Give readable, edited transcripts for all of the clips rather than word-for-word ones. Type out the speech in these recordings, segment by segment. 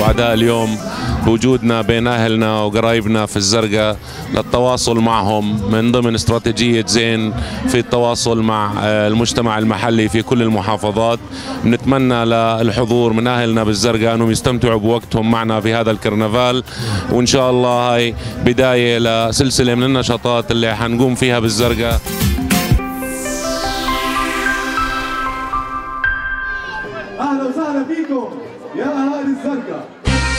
سعداء اليوم بوجودنا بين أهلنا وقرايبنا في الزرقاء للتواصل معهم من ضمن استراتيجية زين في التواصل مع المجتمع المحلي في كل المحافظات. بنتمنى للحضور من أهلنا بالزرقاء أنهم يستمتعوا بوقتهم معنا في هذا الكرنفال، وإن شاء الله هاي بداية لسلسلة من النشاطات اللي حنقوم فيها بالزرقاء. أهلا وسهلا فيكم يا أهالي الزرقاء.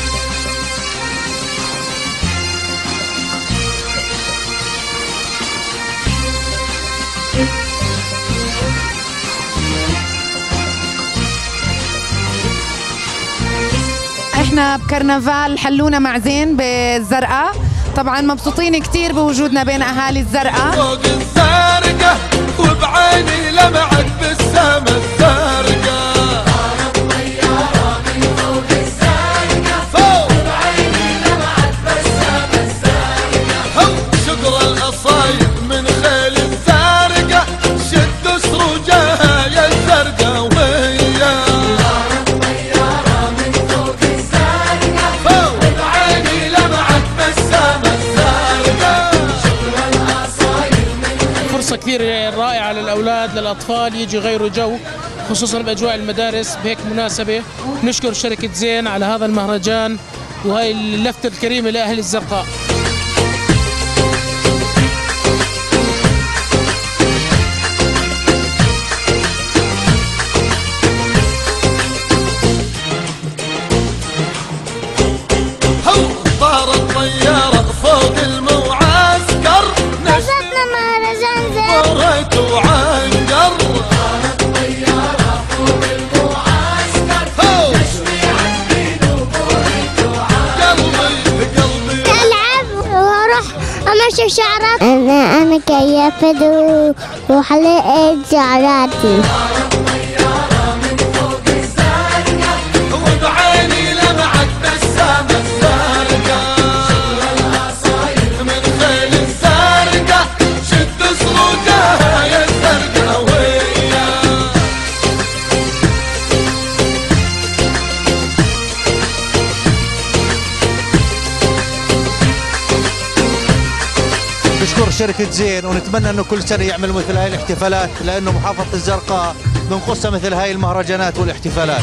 احنا بكرنفال حلونا مع زين بالزرقاء، طبعا مبسوطين كثير بوجودنا بين اهالي الزرقاء. فوق الزرقاء وبعيني لمعت بالسما الزرقاء، طارت طيارة من فوق الزرقاء، فوق وبعيني لمعت بالسما الزرقاء. شكر القصايد من خيل الزرقاء، شدوا سروجها يا الزرقاء ويا طارت طيارة من فوق الزرقاء، فوق وبعيني لمعت بالسما الزرقاء. شكر القصايد من فرصة كثير رائعة للأولاد للأطفال يجي يغيروا جو، خصوصا بأجواء المدارس بهيك مناسبة. نشكر شركة زين على هذا المهرجان وهي اللفتة الكريمة لأهل الزرقاء. طارت طيارة فوق المعسكر، نشطنا مهرجان زين مريت وعنقر. طارت طيارة فوق المعسكر، نشوي عالبيد وبريت وعنقر. قلبي ألعب وأروح أمشي شعرات. أنا كيفت وحلقت شعراتي. وبعيني لمعت بالسما الزرقاء، من خيل الزرقاء شد سروجها يا الزرقاء ويا. نشكر شركة زين ونتمنى انه كل سنة يعملوا مثل هاي الاحتفالات، لانه محافظة الزرقاء بنقصها مثل هاي المهرجانات والاحتفالات.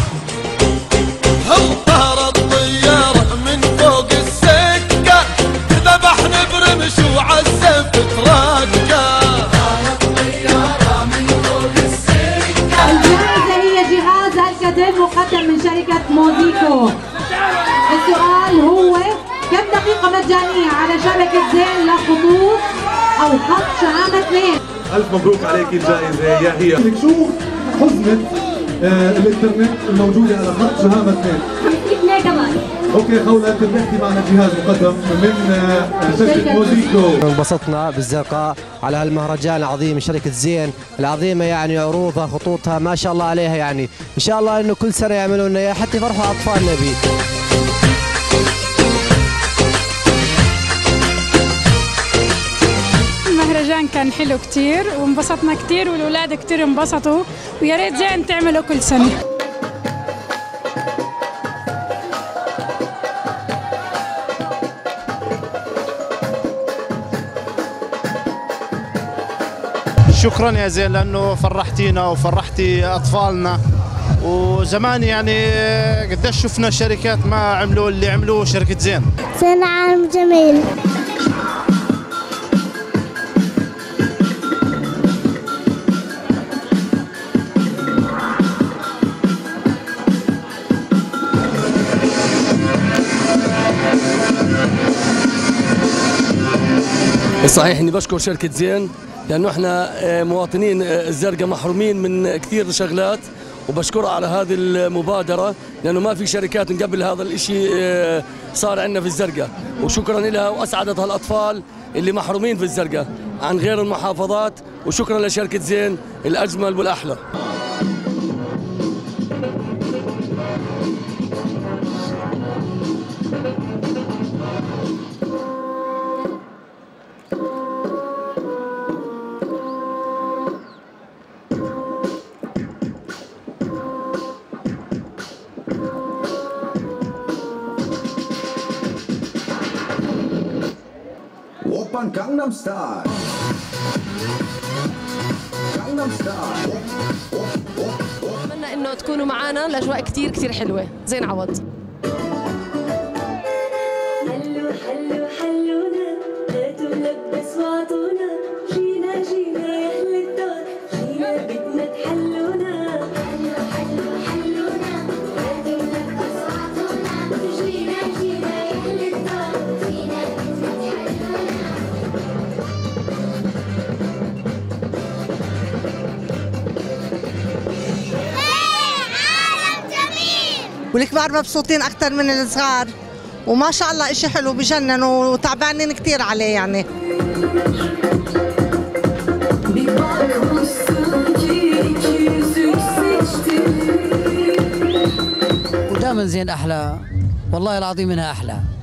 طارت طيارة من فوق السكة، ذبحنا برمش وعالسيف تركة. طارت طيارة من فوق السكة. الجائزة هي جهاز الكتف مقدم من شركة موزيكو. السؤال هو كم دقيقة مجانية على شبكة زين لخطوط أو خط شهامة 2؟ ألف مبروك عليك الجائزة يا هي. بدك شوف حزمة الإنترنت الموجودة على خط شهامة 2. 50 ميجا بايت. أوكي خولة، أنت بتحكي معنا جهاز مقدم من شركة موزيكو. انبسطنا بالزرقاء على هالمهرجان العظيم، شركة زين العظيمة يعني عروضها خطوطها ما شاء الله عليها، يعني إن شاء الله إنه كل سنة يعملوا لنا إياه حتى يفرحوا أطفالنا بيه. المهرجان كان حلو كتير وانبسطنا كتير والأولاد كتير انبسطوا، ويا ريت زين تعملوا كل سنة. شكرا يا زين لانه فرحتينا وفرحتي اطفالنا، وزمان يعني قديش شفنا شركات ما عملوا اللي عملوه شركة زين. سنة عام جميل. صحيح اني بشكر شركة زين لانه احنا مواطنين الزرقاء محرومين من كثير شغلات، وبشكرها على هذه المبادرة لانه ما في شركات نقبل هذا الاشي صار عندنا في الزرقاء، وشكرا لها واسعدت هالاطفال اللي محرومين في الزرقاء عن غير المحافظات، وشكرا لشركة زين الاجمل والاحلى. 오빤 강남스타일 أتمنى إنه تكونوا معنا، الأجواء كتير كتير حلوة. زين عوض. حلو حلو حلونا هاتوا نلبس واعطونا جينا جينا يا أهل الدار جينا بدنا تحلونا حلو حلو حلونا هاتوا نلبس واعطونا جينا جينا يا أهل الدار جينا بدنا تحلونا. والكبار مبسوطين أكثر من الصغار وما شاء الله إشي حلو بجنن وتعبانين كتير عليه يعني. ودائما زين أحلى، والله العظيم إنها أحلى.